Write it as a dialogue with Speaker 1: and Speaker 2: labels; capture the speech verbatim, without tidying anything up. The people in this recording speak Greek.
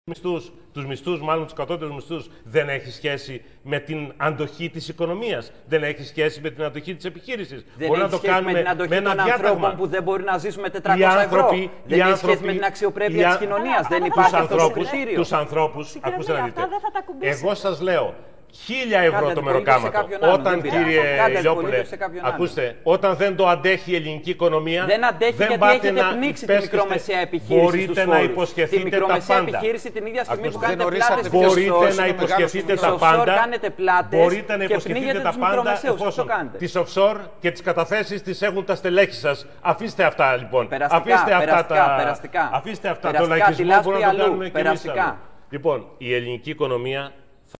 Speaker 1: μισθούς, τους μισθούς, μάλλον τους κατώτερους μισθούς, δεν έχει σχέση με την αντοχή της οικονομίας, δεν έχει σχέση με την αντοχή της επιχείρησης.
Speaker 2: Δεν
Speaker 1: μπορεί
Speaker 2: έχει
Speaker 1: να το
Speaker 2: σχέση
Speaker 1: κάνουμε
Speaker 2: με την αντοχή
Speaker 1: με ένα
Speaker 2: των
Speaker 1: διάταγμα.
Speaker 2: ανθρώπων που δεν μπορεί να ζήσουν με
Speaker 1: Οι
Speaker 2: τετρακόσια
Speaker 1: άνθρωποι,
Speaker 2: ευρώ. Δεν
Speaker 1: οι
Speaker 2: έχει
Speaker 1: άνθρωποι,
Speaker 2: σχέση με την αξιοπρέπεια
Speaker 1: οι,
Speaker 2: της κοινωνίας. Δεν
Speaker 1: τους
Speaker 2: υπάρχει αυτό το
Speaker 1: ανθρώπους,
Speaker 2: κριτήριο.
Speaker 1: τους ανθρώπους, ακούστε να δείτε.
Speaker 3: δεν θα τα κουμπίσετε.
Speaker 1: Εγώ σας λέω, χίλια ευρώ
Speaker 2: Κάντε
Speaker 1: το
Speaker 2: αντιπολίτευση
Speaker 1: μεροκάματο.
Speaker 2: σε κάποιον άλλον,
Speaker 1: Όταν,
Speaker 2: δεν πειράζει.
Speaker 1: κύριε
Speaker 2: Κάντε
Speaker 1: Ηλιόπουλε,
Speaker 2: αντιπολίτευση σε κάποιον άλλον.
Speaker 1: ακούστε, όταν δεν το αντέχει η ελληνική οικονομία,
Speaker 2: Δεν αντέχει γιατί
Speaker 1: πάτε
Speaker 2: έχετε
Speaker 1: να
Speaker 2: πνίξει τη
Speaker 1: υπέσχεστε.
Speaker 2: μικρομεσαία επιχείρηση.
Speaker 1: Μπορείτε
Speaker 2: στους
Speaker 1: να
Speaker 2: φόρους.
Speaker 1: υποσχεθείτε
Speaker 2: τη μικρομεσαία
Speaker 1: τα πάντα.
Speaker 2: επιχείρηση την ίδια στιγμή
Speaker 1: Ακούστε,
Speaker 2: που κάνετε
Speaker 4: δεν ορίσατε
Speaker 2: πλάτες
Speaker 4: ποιος
Speaker 1: Μπορείτε
Speaker 4: offshore
Speaker 1: να
Speaker 4: είναι
Speaker 1: υποσχεθείτε
Speaker 4: μεγάλος
Speaker 1: τα
Speaker 2: offshore
Speaker 1: πάντα.
Speaker 2: κάνετε πλάτες
Speaker 1: Μπορείτε να
Speaker 2: και
Speaker 1: υποσχεθείτε
Speaker 2: πνίγετε
Speaker 1: τα
Speaker 2: τους
Speaker 1: πάντα
Speaker 2: μικρομεσαίους. Αυτό
Speaker 1: εφόσον
Speaker 2: κάνετε.
Speaker 1: τις offshore και τις καταθέσεις τις έχουν τα στελέχη σας. Αφήστε αυτά λοιπόν.
Speaker 2: Περαστικά,
Speaker 1: Αφήστε αυτά
Speaker 2: περαστικά,
Speaker 1: τα.
Speaker 2: περαστικά.
Speaker 1: Αφήστε αυτά. Το
Speaker 2: Περαστικά, τη
Speaker 1: λαϊκισμό
Speaker 2: λάσπη
Speaker 1: μπορούμε να το
Speaker 2: αλλού.
Speaker 1: κάνουμε και εμείς
Speaker 2: Περαστικά.
Speaker 1: αλλού. Λοιπόν, η ελληνική οικονομία